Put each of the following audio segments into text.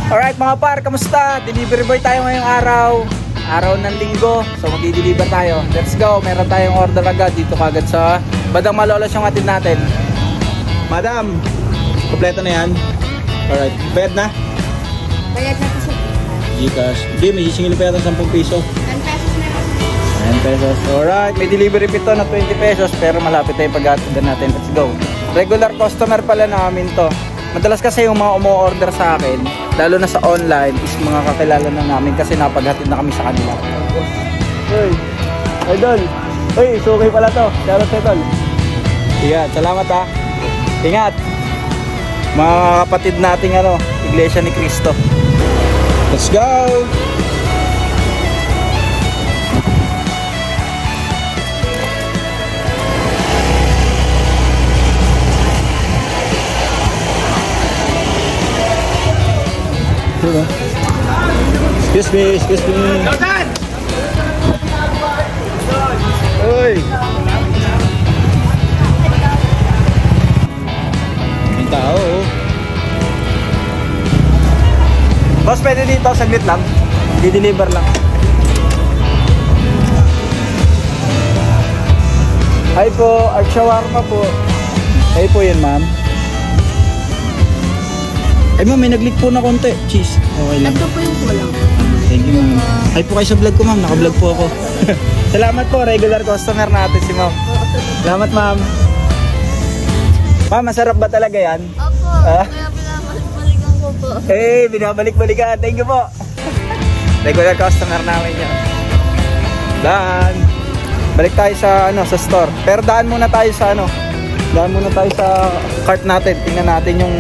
Alright mga par, kamusta? Delivery boy tayo ngayong araw. Araw ng linggo. So magdi-deliver tayo. Let's go. Meron tayong order agad dito kagad sa Badang Malolos yung atid natin. Madam, kompleto na yan. Alright, bayad na? Bayad na po siya. Gcash. Hindi, may sisingil pa yata 10 piso. 10 pesos na po. 10 pesos. Alright, may delivery fee to na 20 pesos pero malapit na yung pag-atidan natin. Let's go. Regular customer pala namin to. Madalas kasi yung mga umu-order sa akin, lalo na sa online, is mga kakilala na namin kasi napaghatid na kami sa kanila. Hey, idol. Hey, suki pala to. Shoutout sa idol. Ingat, salamat ha. Ingat. Mga kapatid nating Iglesia ni Cristo. Let's go! Excuse me, excuse me. Uy. May tao. Boss, pwede dito, saglit lang. Di-deliver lang. Hi po, Art Shawarma po. Hi po yun, ma'am. Ay ma'am, may nag-leak po na konti. Cheese. Okay lang. Ito po yung kulang. Thank you ma'am. Hi po kayo sa vlog ko ma'am. Naka-vlog po ako. Salamat po. Regular customer natin si ma'am. Salamat ma'am. Ma'am, masarap ba talaga yan? Opo. Kaya binabalik-balikan ko po. Eh, binabalik-balikan. Thank you po. Regular customer namin yan. Daan. Balik tayo sa sa store. Pero daan muna tayo sa Daan muna tayo sa cart natin. Tingnan natin yung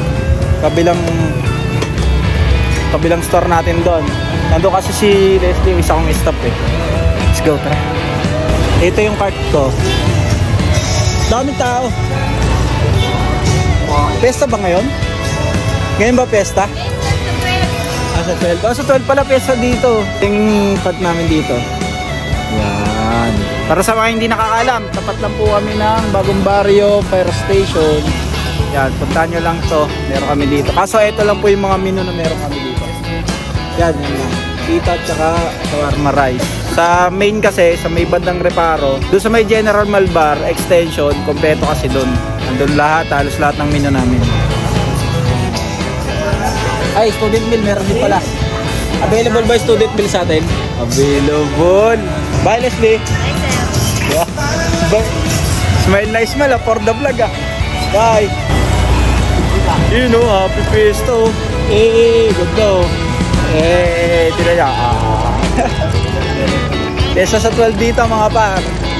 kabilang store natin doon. Nandun kasi si Leslie, isa kong stop eh. Let's go, tara. Ito yung cart ko. Daming tao. Pesta ba ngayon? Ngayon ba pesta? Sa 12. Sa 12 pala pesta dito. Yung cart namin dito. Yan. Para sa mga hindi nakakaalam, tapat lang po kami ng Bagong Barrio Fire Station. Yan, puntahan nyo lang to. Meron kami dito. Kaso ito lang po yung mga menu na meron kami dito. Yan, yan lang. Pita at saka shawarma rice. Sa main kasi, sa may bandang reparo, doon sa may General Malbar extension, kompleto kasi doon. Nandun lahat, halos lahat ng menu namin. Ay, student meal, meron din pala. Available ba student meal sa atin? Available. Bye, Leslie. Yeah. Smile na smile for the vlog Bye. Happy Fiesta. Ganda. Tira niya. Pesa sa 12 dito mga par.